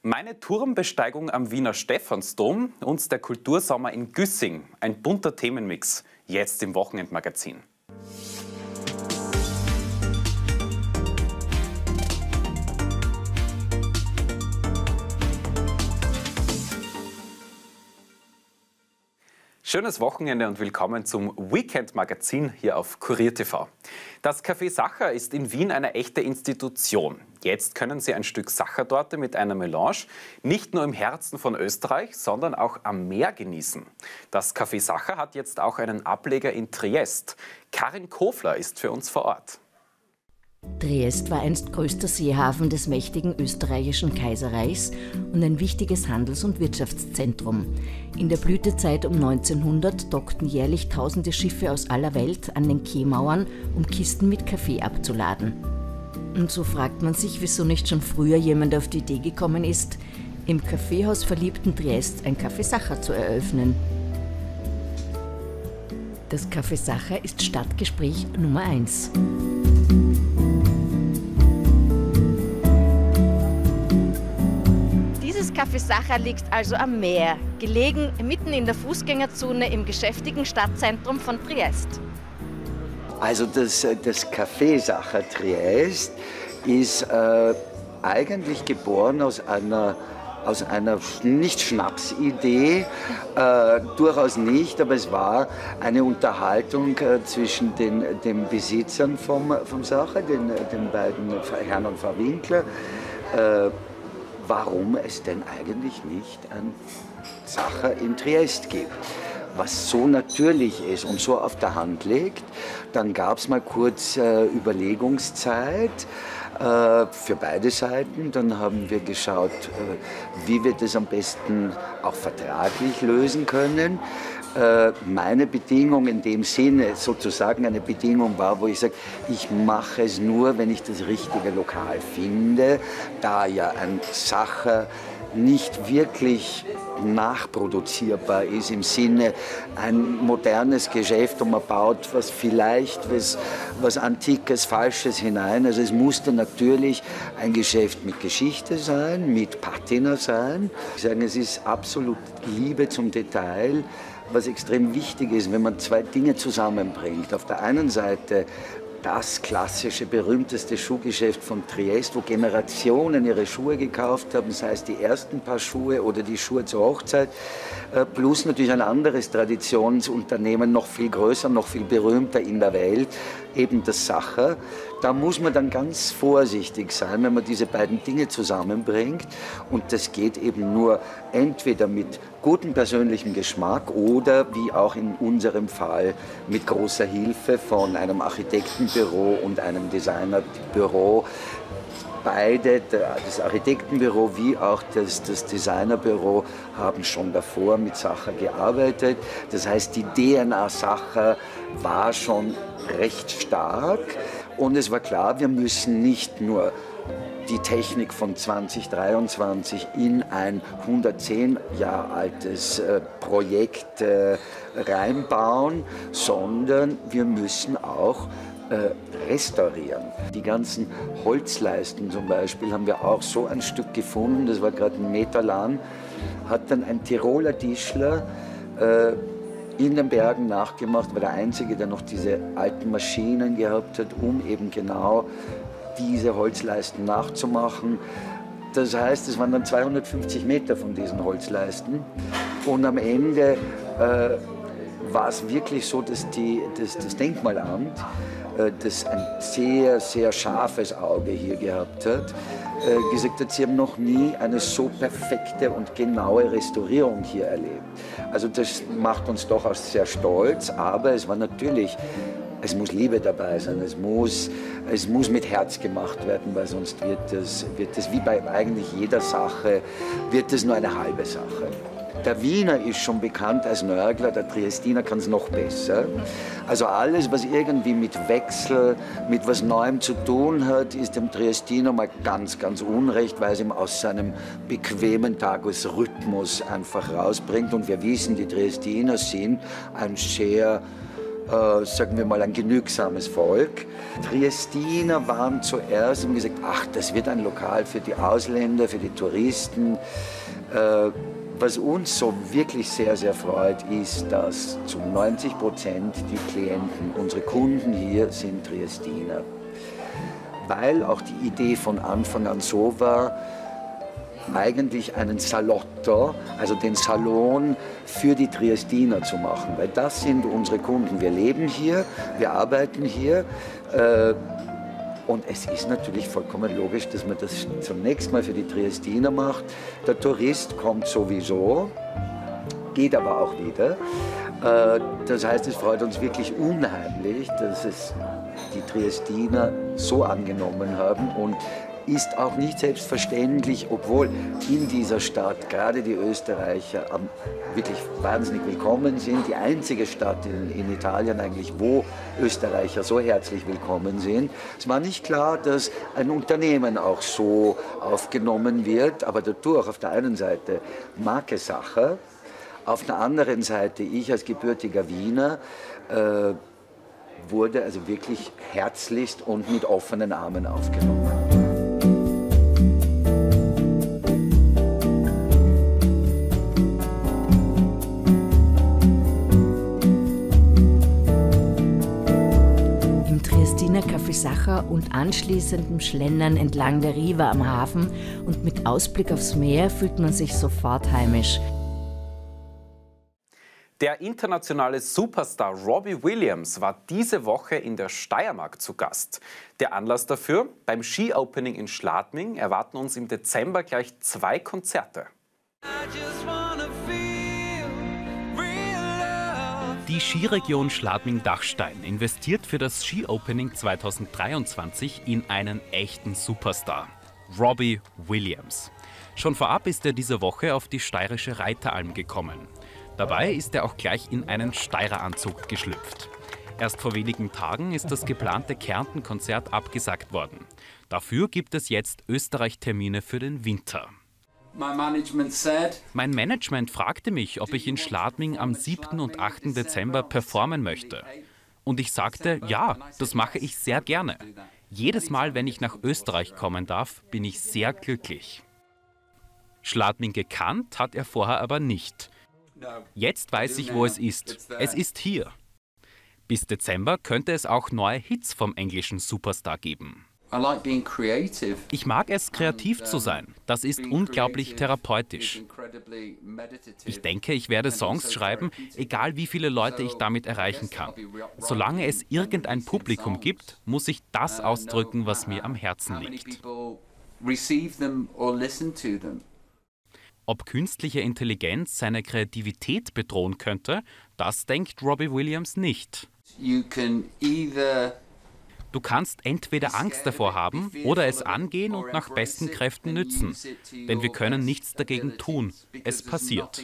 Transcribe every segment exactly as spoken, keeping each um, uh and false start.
Meine Turmbesteigung am Wiener Stephansdom und der Kultursommer in Güssing. Ein bunter Themenmix, jetzt im Wochenendmagazin. Schönes Wochenende und willkommen zum Weekend-Magazin hier auf Kurier T V. Das Café Sacher ist in Wien eine echte Institution. Jetzt können Sie ein Stück Sachertorte mit einer Melange nicht nur im Herzen von Österreich, sondern auch am Meer genießen. Das Café Sacher hat jetzt auch einen Ableger in Triest. Karin Kofler ist für uns vor Ort. Triest war einst größter Seehafen des mächtigen österreichischen Kaiserreichs und ein wichtiges Handels- und Wirtschaftszentrum. In der Blütezeit um neunzehnhundert dockten jährlich tausende Schiffe aus aller Welt an den Quaymauern, um Kisten mit Kaffee abzuladen. Und so fragt man sich, wieso nicht schon früher jemand auf die Idee gekommen ist, im Kaffeehaus verliebten Triest ein Café Sacher zu eröffnen. Das Café Sacher ist Stadtgespräch Nummer eins. Dieses Café Sacher liegt also am Meer, gelegen mitten in der Fußgängerzone im geschäftigen Stadtzentrum von Triest. Also das, das Café Sacher Triest ist äh, eigentlich geboren aus einer, aus einer Nicht-Schnaps-Idee, äh, durchaus nicht, aber es war eine Unterhaltung äh, zwischen den, den Besitzern vom, vom Sacher, den, den beiden Herrn und Frau Winkler, äh, warum es denn eigentlich nicht ein Sacher in Triest gibt. Was so natürlich ist und so auf der Hand liegt. Dann gab es mal kurz äh, Überlegungszeit äh, für beide Seiten. Dann haben wir geschaut, äh, wie wir das am besten auch vertraglich lösen können. Äh, meine Bedingung in dem Sinne, sozusagen eine Bedingung war, wo ich sage, ich mache es nur, wenn ich das richtige Lokal finde, da ja ein Sacher nicht wirklich nachproduzierbar ist, im Sinne ein modernes Geschäft und man baut was vielleicht, was, was Antikes, Falsches hinein. Also es musste natürlich ein Geschäft mit Geschichte sein, mit Patina sein. Ich sage, es ist absolut Liebe zum Detail, was extrem wichtig ist, wenn man zwei Dinge zusammenbringt. Auf der einen Seite das klassische, berühmteste Schuhgeschäft von Triest, wo Generationen ihre Schuhe gekauft haben, sei es die ersten Paar Schuhe oder die Schuhe zur Hochzeit, plus natürlich ein anderes Traditionsunternehmen, noch viel größer, noch viel berühmter in der Welt, eben das Sacher. Da muss man dann ganz vorsichtig sein, wenn man diese beiden Dinge zusammenbringt. Und das geht eben nur entweder mit gutem persönlichem Geschmack oder, wie auch in unserem Fall, mit großer Hilfe von einem Architektenbüro und einem Designerbüro. Beide, das Architektenbüro wie auch das, das Designerbüro, haben schon davor mit Sacher gearbeitet. Das heißt, die D N A Sacher war schon recht stark. Und es war klar, wir müssen nicht nur die Technik von zwanzig dreiundzwanzig in ein hundertzehn Jahre altes äh, Projekt äh, reinbauen, sondern wir müssen auch äh, restaurieren. Die ganzen Holzleisten zum Beispiel haben wir auch so ein Stück gefunden, das war gerade einen Meter lang, hat dann ein Tiroler Tischler äh, in den Bergen nachgemacht, war der Einzige, der noch diese alten Maschinen gehabt hat, um eben genau diese Holzleisten nachzumachen. Das heißt, es waren dann zweihundertfünfzig Meter von diesen Holzleisten. Und am Ende äh, war es wirklich so, dass die, das, das Denkmalamt, äh, das ein sehr, sehr scharfes Auge hier gehabt hat, äh, gesagt hat, sie haben noch nie eine so perfekte und genaue Restaurierung hier erlebt. Also das macht uns doch auch sehr stolz, aber es war natürlich, es muss Liebe dabei sein, es muss, es muss mit Herz gemacht werden, weil sonst wird das, wird das wie bei eigentlich jeder Sache, wird das nur eine halbe Sache. Der Wiener ist schon bekannt als Nörgler, der Triestiner kann es noch besser. Also alles, was irgendwie mit Wechsel, mit was Neuem zu tun hat, ist dem Triestiner mal ganz, ganz unrecht, weil es ihm aus seinem bequemen Tagesrhythmus einfach rausbringt. Und wir wissen, die Triestiner sind ein sehr äh, sagen wir mal, ein genügsames Volk. Triestiner waren zuerst und gesagt, ach, das wird ein Lokal für die Ausländer, für die Touristen. Äh, was uns so wirklich sehr, sehr freut, ist, dass zu neunzig Prozent die Klienten, unsere Kunden hier, sind Triestiner. Weil auch die Idee von Anfang an so war, eigentlich einen Salotto, also den Salon für die Triestiner zu machen, weil das sind unsere Kunden. Wir leben hier, wir arbeiten hier äh, und es ist natürlich vollkommen logisch, dass man das zunächst mal für die Triestiner macht. Der Tourist kommt sowieso, geht aber auch wieder. Äh, das heißt, es freut uns wirklich unheimlich, dass es die Triestiner so angenommen haben und ist auch nicht selbstverständlich, obwohl in dieser Stadt gerade die Österreicher wirklich wahnsinnig willkommen sind. Die einzige Stadt in, in Italien eigentlich, wo Österreicher so herzlich willkommen sind. Es war nicht klar, dass ein Unternehmen auch so aufgenommen wird, aber dadurch auf der einen Seite Marke Sacher, auf der anderen Seite ich als gebürtiger Wiener äh, wurde also wirklich herzlichst und mit offenen Armen aufgenommen. Café Sacher und anschließendem Schlendern entlang der Riva am Hafen und mit Ausblick aufs Meer fühlt man sich sofort heimisch. Der internationale Superstar Robbie Williams war diese Woche in der Steiermark zu Gast. Der Anlass dafür? Beim Ski-Opening in Schladming erwarten uns im Dezember gleich zwei Konzerte. Die Skiregion Schladming-Dachstein investiert für das Ski-Opening zweitausenddreiundzwanzig in einen echten Superstar, Robbie Williams. Schon vorab ist er diese Woche auf die steirische Reiteralm gekommen. Dabei ist er auch gleich in einen Steireranzug geschlüpft. Erst vor wenigen Tagen ist das geplante Kärnten-Konzert abgesagt worden. Dafür gibt es jetzt Österreich-Termine für den Winter. Mein Management fragte mich, ob ich in Schladming am siebten und achten Dezember performen möchte. Und ich sagte, ja, das mache ich sehr gerne. Jedes Mal, wenn ich nach Österreich kommen darf, bin ich sehr glücklich. Schladming gekannt hat er vorher aber nicht. Jetzt weiß ich, wo es ist. Es ist hier. Bis Dezember könnte es auch neue Hits vom englischen Superstar geben. Ich mag es, kreativ zu sein. Das ist unglaublich therapeutisch. Ich denke, ich werde Songs schreiben, egal wie viele Leute ich damit erreichen kann. Solange es irgendein Publikum gibt, muss ich das ausdrücken, was mir am Herzen liegt. Ob künstliche Intelligenz seine Kreativität bedrohen könnte, das denkt Robbie Williams nicht. Du kannst entweder Angst davor haben oder es angehen und nach besten Kräften nützen. Denn wir können nichts dagegen tun. Es passiert.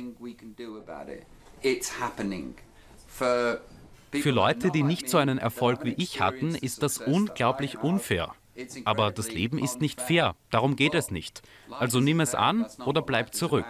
Für Leute, die nicht so einen Erfolg wie ich hatten, ist das unglaublich unfair. Aber das Leben ist nicht fair. Darum geht es nicht. Also nimm es an oder bleib zurück.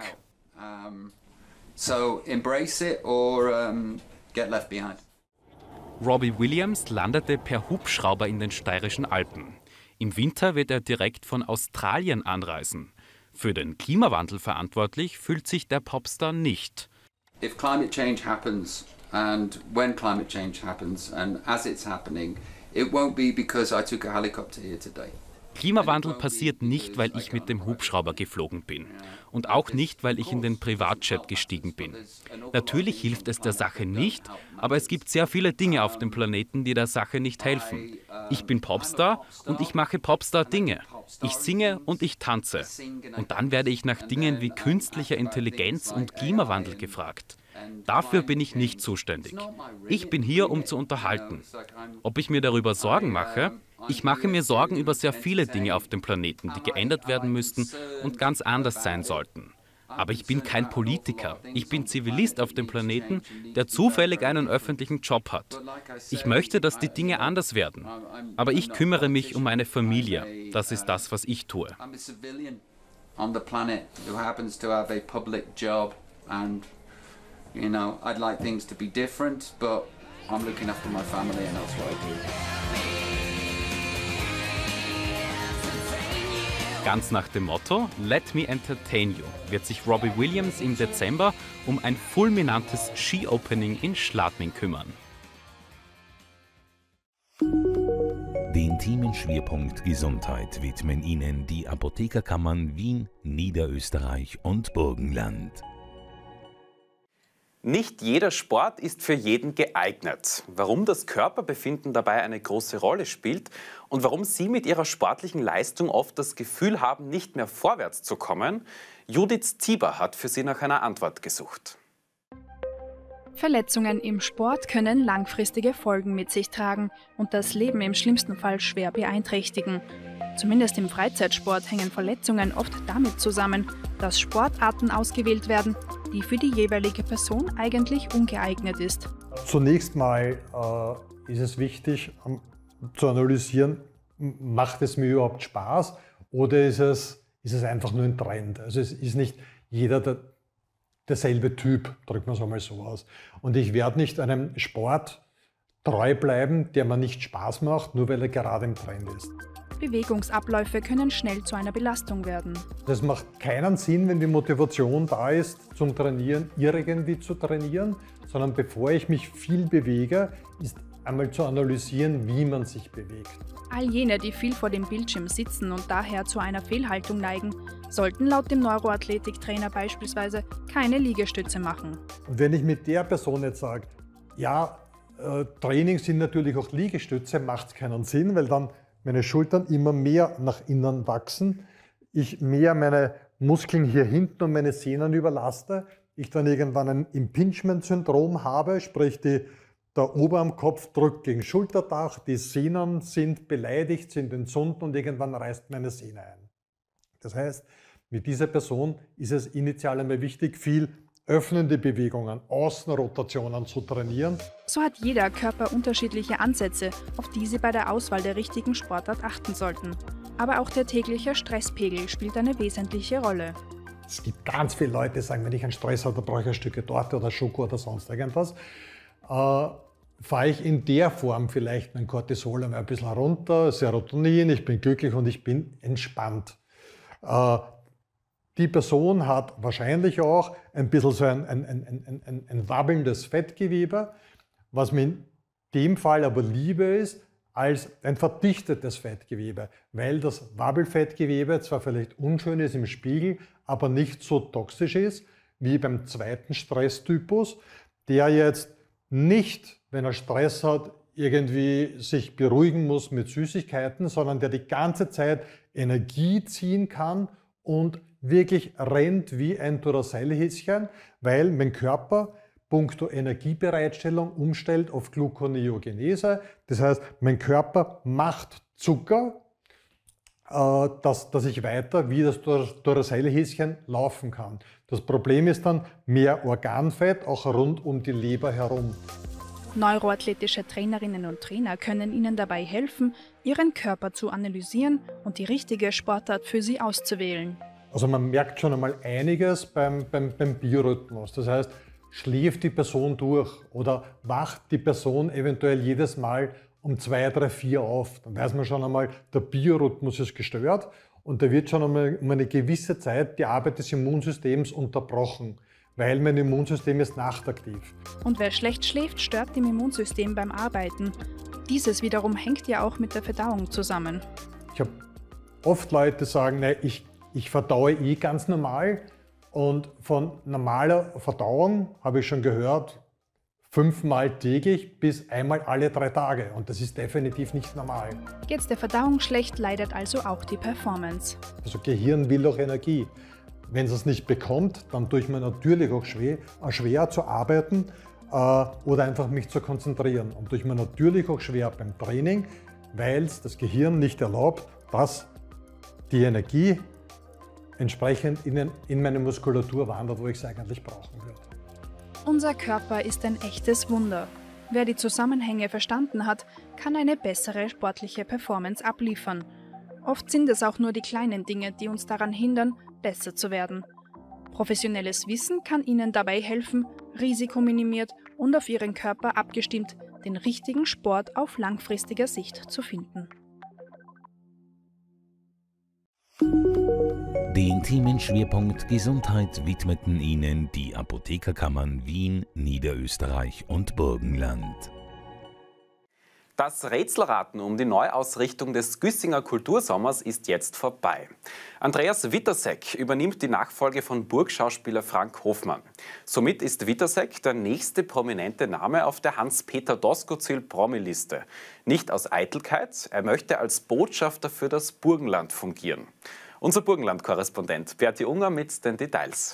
Robbie Williams landete per Hubschrauber in den steirischen Alpen. Im Winter wird er direkt von Australien anreisen. Für den Klimawandel verantwortlich fühlt sich der Popstar nicht. If climate change happens and when climate change happens and as it's happening, it won't be because I took a helicopter here today. Klimawandel passiert nicht, weil ich mit dem Hubschrauber geflogen bin. Und auch nicht, weil ich in den Privatjet gestiegen bin. Natürlich hilft es der Sache nicht, aber es gibt sehr viele Dinge auf dem Planeten, die der Sache nicht helfen. Ich bin Popstar und ich mache Popstar-Dinge. Ich singe und ich tanze. Und dann werde ich nach Dingen wie künstlicher Intelligenz und Klimawandel gefragt. Dafür bin ich nicht zuständig. Ich bin hier, um zu unterhalten. Ob ich mir darüber Sorgen mache? Ich mache mir Sorgen über sehr viele Dinge auf dem Planeten, die geändert werden müssten und ganz anders sein sollten. Aber ich bin kein Politiker. Ich bin Zivilist auf dem Planeten, der zufällig einen öffentlichen Job hat. Ich möchte, dass die Dinge anders werden. Aber ich kümmere mich um meine Familie. Das ist das, was ich tue. You know, I'd like things to be different, but I'm looking after my family and that's what I do. Ganz nach dem Motto Let me entertain you wird sich Robbie Williams im Dezember um ein fulminantes Ski-Opening in Schladming kümmern. Den Themenschwerpunkt Gesundheit widmen Ihnen die Apothekerkammern Wien, Niederösterreich und Burgenland. Nicht jeder Sport ist für jeden geeignet. Warum das Körperbefinden dabei eine große Rolle spielt und warum Sie mit Ihrer sportlichen Leistung oft das Gefühl haben, nicht mehr vorwärts zu kommen, Judith Tieber hat für Sie nach einer Antwort gesucht. Verletzungen im Sport können langfristige Folgen mit sich tragen und das Leben im schlimmsten Fall schwer beeinträchtigen. Zumindest im Freizeitsport hängen Verletzungen oft damit zusammen, dass Sportarten ausgewählt werden, die für die jeweilige Person eigentlich ungeeignet ist. Zunächst mal äh, ist es wichtig um, zu analysieren, macht es mir überhaupt Spaß oder ist es, ist es einfach nur ein Trend? Also es ist nicht jeder der, derselbe Typ, drücken wir es einmal so aus. Und ich werde nicht einem Sport treu bleiben, der mir nicht Spaß macht, nur weil er gerade im Trend ist. Bewegungsabläufe können schnell zu einer Belastung werden. Das macht keinen Sinn, wenn die Motivation da ist, zum Trainieren irgendwie zu trainieren, sondern bevor ich mich viel bewege, ist einmal zu analysieren, wie man sich bewegt. All jene, die viel vor dem Bildschirm sitzen und daher zu einer Fehlhaltung neigen, sollten laut dem Neuroathletiktrainer beispielsweise keine Liegestütze machen. Und wenn ich mit der Person jetzt sage, ja, äh, Training sind natürlich auch Liegestütze, macht es keinen Sinn, weil dann meine Schultern immer mehr nach innen wachsen, ich mehr meine Muskeln hier hinten und meine Sehnen überlaste, ich dann irgendwann ein Impingement-Syndrom habe, sprich die, der Oberarmkopf drückt gegen Schulterdach, die Sehnen sind beleidigt, sind entzündet und irgendwann reißt meine Sehne ein. Das heißt, mit dieser Person ist es initial einmal wichtig, viel öffnende Bewegungen, Außenrotationen zu trainieren. So hat jeder Körper unterschiedliche Ansätze, auf die Sie bei der Auswahl der richtigen Sportart achten sollten. Aber auch der tägliche Stresspegel spielt eine wesentliche Rolle. Es gibt ganz viele Leute, die sagen, wenn ich einen Stress habe, dann brauche ich ein Stück Torte oder Schoko oder sonst irgendwas. Äh, fahre ich in der Form vielleicht mein Cortisol ein bisschen runter, Serotonin, ich bin glücklich und ich bin entspannt. Äh, Die Person hat wahrscheinlich auch ein bisschen so ein, ein, ein, ein, ein wabbelndes Fettgewebe, was mir in dem Fall aber lieber ist als ein verdichtetes Fettgewebe, weil das Wabbelfettgewebe zwar vielleicht unschön ist im Spiegel, aber nicht so toxisch ist wie beim zweiten Stresstypus, der jetzt nicht, wenn er Stress hat, irgendwie sich beruhigen muss mit Süßigkeiten, sondern der die ganze Zeit Energie ziehen kann und wirklich rennt wie ein Duracell-Häschen, weil mein Körper punkto Energiebereitstellung umstellt auf Gluconeogenese. Das heißt, mein Körper macht Zucker, äh, dass, dass ich weiter wie das Duracell-Häschen laufen kann. Das Problem ist dann mehr Organfett, auch rund um die Leber herum. Neuroathletische Trainerinnen und Trainer können Ihnen dabei helfen, Ihren Körper zu analysieren und die richtige Sportart für Sie auszuwählen. Also man merkt schon einmal einiges beim, beim, beim Biorhythmus. Das heißt, schläft die Person durch oder wacht die Person eventuell jedes Mal um zwei, drei, vier auf. Dann weiß man schon einmal, der Biorhythmus ist gestört und da wird schon einmal um eine gewisse Zeit die Arbeit des Immunsystems unterbrochen, weil mein Immunsystem ist nachtaktiv. Und wer schlecht schläft, stört dem Immunsystem beim Arbeiten. Dieses wiederum hängt ja auch mit der Verdauung zusammen. Ich habe oft Leute, die sagen, nein, ich Ich verdaue eh ganz normal und von normaler Verdauung habe ich schon gehört, fünfmal täglich bis einmal alle drei Tage und das ist definitiv nicht normal. Geht's der Verdauung schlecht, leidet also auch die Performance. Also Gehirn will auch Energie. Wenn es es nicht bekommt, dann tue ich mir natürlich auch schwer, auch schwer zu arbeiten äh, oder einfach mich zu konzentrieren. Und tue ich mir natürlich auch schwer beim Training, weil es das Gehirn nicht erlaubt, dass die Energie entsprechend in, in meine Muskulatur wandert, wo ich es eigentlich brauchen würde. Unser Körper ist ein echtes Wunder. Wer die Zusammenhänge verstanden hat, kann eine bessere sportliche Performance abliefern. Oft sind es auch nur die kleinen Dinge, die uns daran hindern, besser zu werden. Professionelles Wissen kann Ihnen dabei helfen, risikominimiert und auf Ihren Körper abgestimmt, den richtigen Sport auf langfristiger Sicht zu finden. Den Themenschwerpunkt Gesundheit widmeten Ihnen die Apothekerkammern Wien, Niederösterreich und Burgenland. Das Rätselraten um die Neuausrichtung des Güssinger Kultursommers ist jetzt vorbei. Andreas Witasek übernimmt die Nachfolge von Burgschauspieler Frank Hofmann. Somit ist Witasek der nächste prominente Name auf der Hans-Peter-Doskozil-Promi-Liste. Nicht aus Eitelkeit, er möchte als Botschafter für das Burgenland fungieren. Unser Burgenland-Korrespondent Berti Unger mit den Details.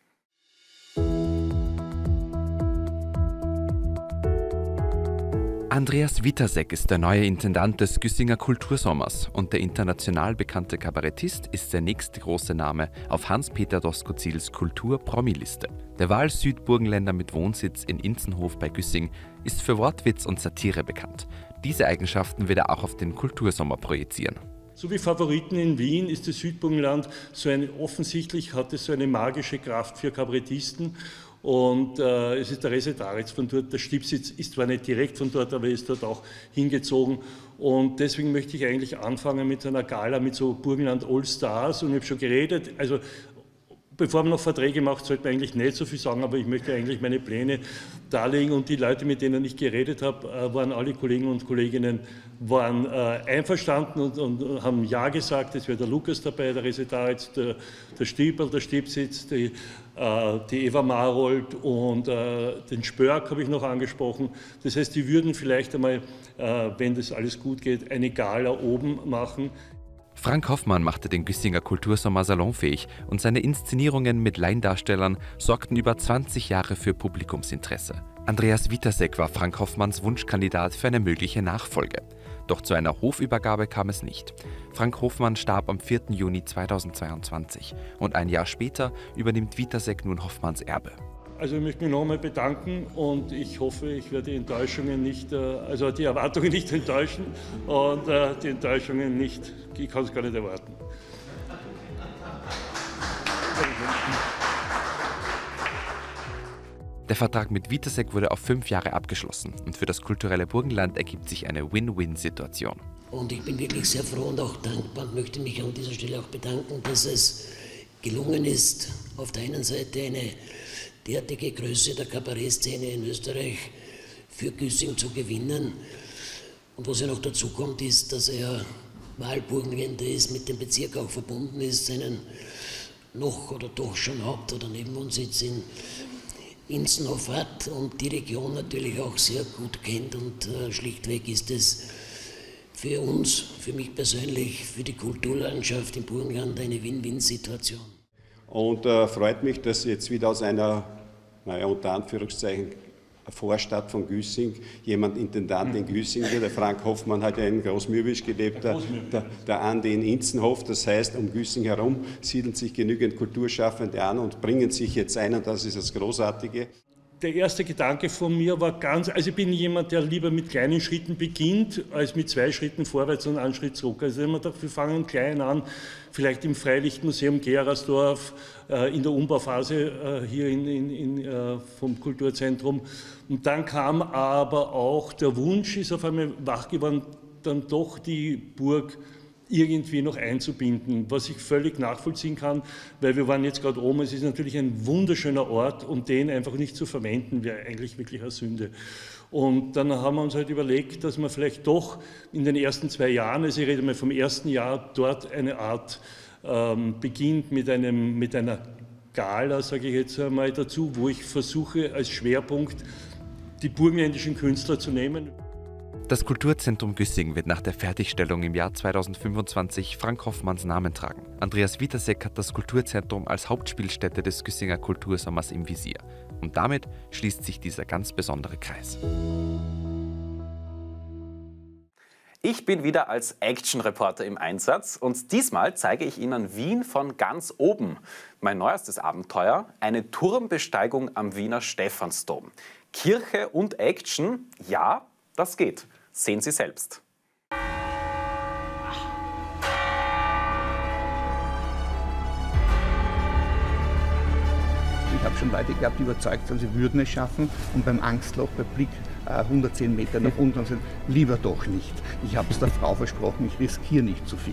Andreas Witasek ist der neue Intendant des Güssinger Kultursommers und der international bekannte Kabarettist ist der nächste große Name auf Hans-Peter Doskozils Kultur-Promi-Liste. Der Wahl-Südburgenländer mit Wohnsitz in Inzenhof bei Güssing ist für Wortwitz und Satire bekannt. Diese Eigenschaften wird er auch auf den Kultursommer projizieren. So wie Favoriten in Wien ist das Südburgenland so eine, offensichtlich hat es so eine magische Kraft für Kabarettisten. Und äh, es ist der Resetaritz von dort, der Stiebsitz ist zwar nicht direkt von dort, aber ist dort auch hingezogen. Und deswegen möchte ich eigentlich anfangen mit einer Gala, mit so Burgenland All Stars. Und ich habe schon geredet, also bevor man noch Verträge macht, sollte man eigentlich nicht so viel sagen, aber ich möchte eigentlich meine Pläne darlegen. Und die Leute, mit denen ich geredet habe, waren alle Kollegen und Kolleginnen waren äh, einverstanden und, und haben Ja gesagt. Es wäre der Lukas dabei, der Resetaritz, der, der Stiebel, der Stiebsitz, die, äh, die Eva Marold und äh, den Spörk habe ich noch angesprochen. Das heißt, die würden vielleicht einmal, äh, wenn das alles gut geht, eine Gala oben machen. Frank Hofmann machte den Güssinger Kultursommer salonfähig und seine Inszenierungen mit Laiendarstellern sorgten über zwanzig Jahre für Publikumsinteresse. Andreas Witasek war Frank Hofmanns Wunschkandidat für eine mögliche Nachfolge. Doch zu einer Hofübergabe kam es nicht. Frank Hofmann starb am vierten Juni zweitausendzweiundzwanzig und ein Jahr später übernimmt Witasek nun Hofmanns Erbe. Also ich möchte mich nochmal bedanken und ich hoffe, ich werde die Enttäuschungen nicht, also die Erwartungen nicht enttäuschen und die Enttäuschungen nicht, ich kann es gar nicht erwarten. Der Vertrag mit Witasek wurde auf fünf Jahre abgeschlossen und für das kulturelle Burgenland ergibt sich eine Win-Win-Situation. Und ich bin wirklich sehr froh und auch dankbar und möchte mich an dieser Stelle auch bedanken, dass es gelungen ist, auf der einen Seite eine derartige Größe der Kabarettszene in Österreich für Güssing zu gewinnen. Und was ja noch dazu kommt, ist, dass er Wahlburgenländer ist, mit dem Bezirk auch verbunden ist, seinen noch oder doch schon Haupt- oder Nebenwohnsitz in Inzenhof hat und die Region natürlich auch sehr gut kennt. Und äh, schlichtweg ist es für uns, für mich persönlich, für die Kulturlandschaft im Burgenland eine Win-Win-Situation. Und äh, freut mich, dass jetzt wieder aus einer, naja, unter Anführungszeichen, Vorstadt von Güssing jemand Intendant in Güssing wird. Der Frank Hofmann hat ja in Großmürbisch gelebt, der, der, der Andi in Inzenhof. Das heißt, um Güssing herum siedeln sich genügend Kulturschaffende an und bringen sich jetzt ein, und das ist das Großartige. Der erste Gedanke von mir war ganz, also ich bin jemand, der lieber mit kleinen Schritten beginnt, als mit zwei Schritten vorwärts und einen Schritt zurück. Also ich habe mir gedacht, wir fangen klein an, vielleicht im Freilichtmuseum Gerersdorf, äh, in der Umbauphase äh, hier in, in, in, äh, vom Kulturzentrum. Und dann kam aber auch der Wunsch, ist auf einmal wach geworden, dann doch die Burg irgendwie noch einzubinden, was ich völlig nachvollziehen kann, weil wir waren jetzt gerade oben, es ist natürlich ein wunderschöner Ort und den einfach nicht zu verwenden, wäre eigentlich wirklich eine Sünde. Und dann haben wir uns halt überlegt, dass man vielleicht doch in den ersten zwei Jahren, also ich rede mal vom ersten Jahr, dort eine Art ähm, beginnt mit, einem, mit einer Gala, sage ich jetzt einmal dazu, wo ich versuche als Schwerpunkt die burgenländischen Künstler zu nehmen. Das Kulturzentrum Güssing wird nach der Fertigstellung im Jahr zweitausendfünfundzwanzig Frank Hofmanns Namen tragen. Andreas Witasek hat das Kulturzentrum als Hauptspielstätte des Güssinger Kultursommers im Visier. Und damit schließt sich dieser ganz besondere Kreis. Ich bin wieder als Action-Reporter im Einsatz und diesmal zeige ich Ihnen Wien von ganz oben. Mein neuestes Abenteuer, eine Turmbesteigung am Wiener Stephansdom. Kirche und Action, ja, das geht. Sehen Sie selbst. Ich habe schon Leute gehabt, die überzeugt waren, sie würden es schaffen. Und beim Angstloch, bei Blick äh, hundertzehn Meter nach unten und sagen, lieber doch nicht. Ich habe es der Frau versprochen, ich riskiere nicht zu viel.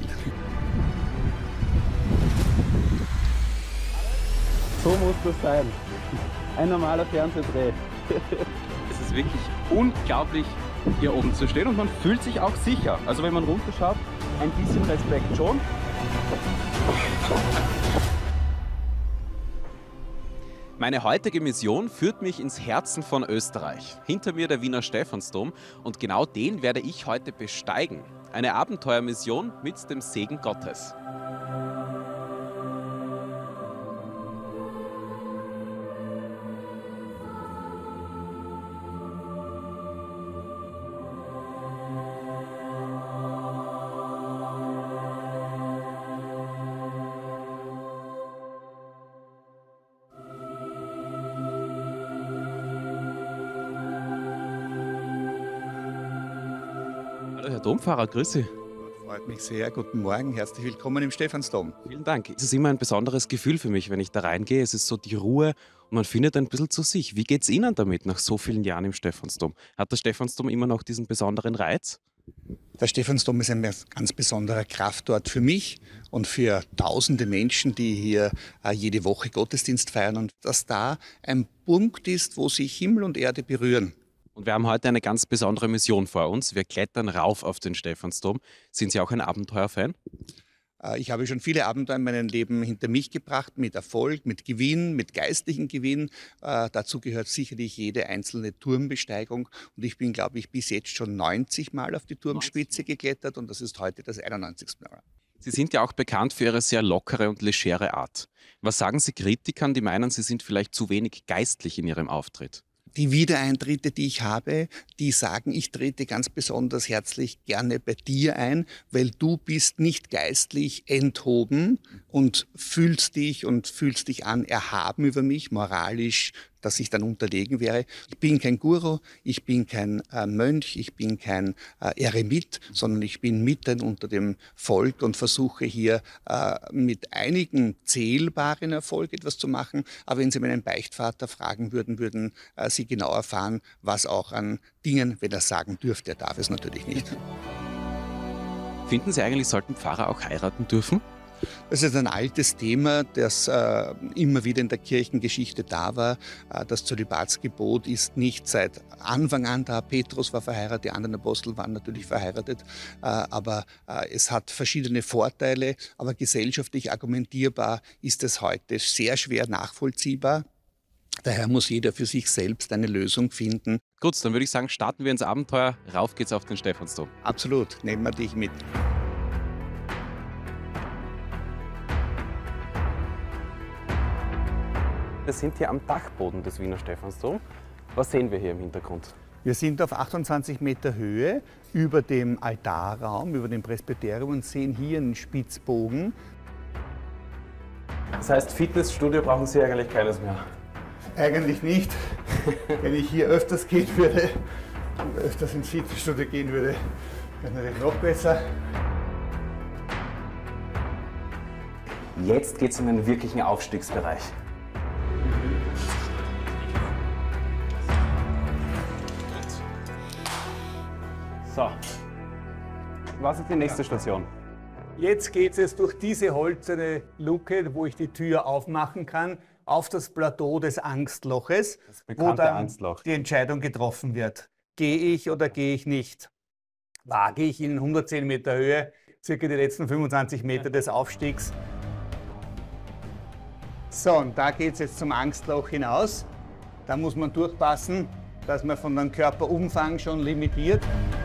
So muss das sein. Ein normaler Fernsehdreh. Es ist wirklich unglaublich, hier oben zu stehen und man fühlt sich auch sicher. Also wenn man runterschaut, ein bisschen Respekt schon. Meine heutige Mission führt mich ins Herzen von Österreich. Hinter mir der Wiener Stephansdom und genau den werde ich heute besteigen. Eine Abenteuermission mit dem Segen Gottes. Herr Dompfarrer, grüß Sie. Freut mich sehr. Guten Morgen, herzlich willkommen im Stephansdom. Vielen Dank. Es ist immer ein besonderes Gefühl für mich, wenn ich da reingehe. Es ist so die Ruhe und man findet ein bisschen zu sich. Wie geht es Ihnen damit nach so vielen Jahren im Stephansdom? Hat der Stephansdom immer noch diesen besonderen Reiz? Der Stephansdom ist ein ganz besonderer Kraftort für mich und für tausende Menschen, die hier jede Woche Gottesdienst feiern. Und dass da ein Punkt ist, wo sich Himmel und Erde berühren. Und wir haben heute eine ganz besondere Mission vor uns. Wir klettern rauf auf den Stephansdom. Sind Sie auch ein Abenteuerfan? Ich habe schon viele Abenteuer in meinem Leben hinter mich gebracht, mit Erfolg, mit Gewinn, mit geistlichem Gewinn. Äh, dazu gehört sicherlich jede einzelne Turmbesteigung. Und ich bin, glaube ich, bis jetzt schon neunzig Mal auf die Turmspitze geklettert und das ist heute das einundneunzigste Mal. Sie sind ja auch bekannt für Ihre sehr lockere und legere Art. Was sagen Sie Kritikern, die meinen, Sie sind vielleicht zu wenig geistlich in Ihrem Auftritt? Die Wiedereintritte, die ich habe, die sagen, ich trete ganz besonders herzlich gerne bei dir ein, weil du bist nicht geistlich enthoben und fühlst dich und fühlst dich an erhaben über mich, moralisch, dass ich dann unterlegen wäre. Ich bin kein Guru, ich bin kein äh, Mönch, ich bin kein äh, Eremit, sondern ich bin mitten unter dem Volk und versuche hier äh, mit einigen zählbaren Erfolg etwas zu machen. Aber wenn Sie meinen Beichtvater fragen würden, würden äh, Sie genau erfahren, was auch an Dingen, wenn er sagen dürfte, er darf es natürlich nicht. Finden Sie eigentlich, sollten Pfarrer auch heiraten dürfen? Das ist ein altes Thema, das äh, immer wieder in der Kirchengeschichte da war. Äh, das Zölibatsgebot ist nicht seit Anfang an da. Petrus war verheiratet, die anderen Apostel waren natürlich verheiratet. Äh, aber äh, es hat verschiedene Vorteile. Aber gesellschaftlich argumentierbar ist es heute sehr schwer nachvollziehbar. Daher muss jeder für sich selbst eine Lösung finden. Gut, dann würde ich sagen, starten wir ins Abenteuer. Rauf geht's auf den Stephansdom. Absolut, nehmen wir dich mit. Wir sind hier am Dachboden des Wiener Stephansdom. Was sehen wir hier im Hintergrund? Wir sind auf achtundzwanzig Meter Höhe über dem Altarraum, über dem Presbyterium und sehen hier einen Spitzbogen. Das heißt, Fitnessstudio brauchen Sie eigentlich keines mehr? Eigentlich nicht. Wenn ich hier öfters gehen würde, öfters ins Fitnessstudio gehen würde, wäre es natürlich noch besser. Jetzt geht es in den wirklichen Aufstiegsbereich. So, was ist die nächste Station? Jetzt geht es durch diese holzerne Luke, wo ich die Tür aufmachen kann, auf das Plateau des Angstloches, das wo dann Angstloch. Die Entscheidung getroffen wird. Gehe ich oder gehe ich nicht? Wage ich in hundertzehn Meter Höhe, circa die letzten fünfundzwanzig Meter des Aufstiegs. So, und da geht es jetzt zum Angstloch hinaus. Da muss man durchpassen, dass man von dem Körperumfang schon limitiert.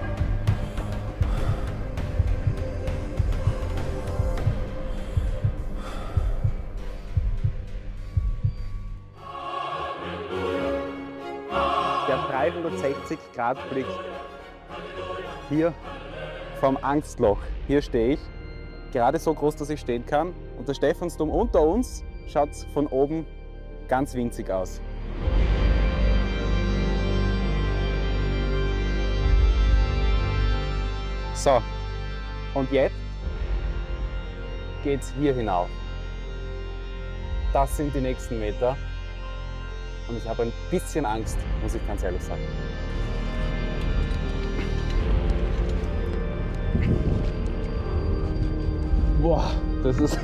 Der dreihundertsechzig Grad Blick hier vom Angstloch. Hier stehe ich, gerade so groß, dass ich stehen kann. Und der Stephansdom unter uns schaut von oben ganz winzig aus. So, und jetzt geht's hier hinauf. Das sind die nächsten Meter. Und ich habe ein bisschen Angst, muss ich ganz ehrlich sagen. Boah, das ist...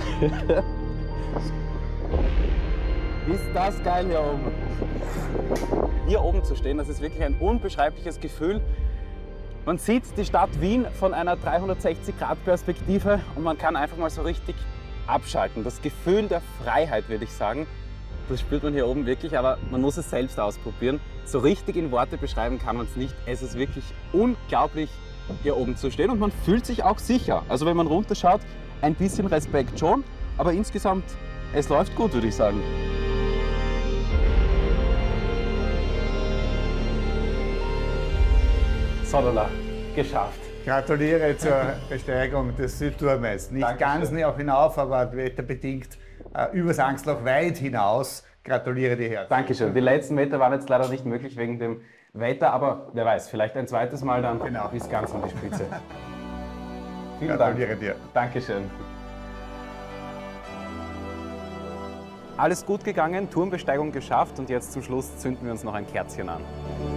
Ist das geil hier oben. Hier oben zu stehen, das ist wirklich ein unbeschreibliches Gefühl. Man sieht die Stadt Wien von einer dreihundertsechzig Grad Perspektive und man kann einfach mal so richtig abschalten. Das Gefühl der Freiheit, würde ich sagen, das spürt man hier oben wirklich, aber man muss es selbst ausprobieren. So richtig in Worte beschreiben kann man es nicht. Es ist wirklich unglaublich, hier oben zu stehen und man fühlt sich auch sicher. Also wenn man runterschaut, ein bisschen Respekt schon, aber insgesamt, es läuft gut, würde ich sagen. Sodala, geschafft. Gratuliere zur Besteigung des Südturmes. Nicht Dankeschön. Ganz auch hinauf, aber wetterbedingt äh, übers Angstloch weit hinaus. Gratuliere dir herzlich. Dankeschön. Die letzten Meter waren jetzt leider nicht möglich wegen dem Wetter, aber wer weiß, vielleicht ein zweites Mal dann genau. bis ganz an die Spitze. Vielen Gratuliere Dank. dir. Dankeschön. Alles gut gegangen, Turmbesteigung geschafft und jetzt zum Schluss zünden wir uns noch ein Kerzchen an.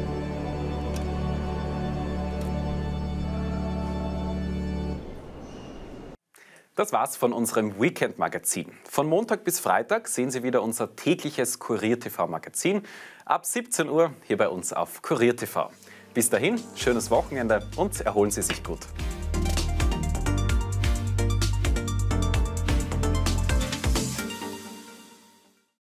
Das war's von unserem Weekend-Magazin. Von Montag bis Freitag sehen Sie wieder unser tägliches Kurier T V-Magazin ab siebzehn Uhr hier bei uns auf Kurier T V. Bis dahin, schönes Wochenende und erholen Sie sich gut.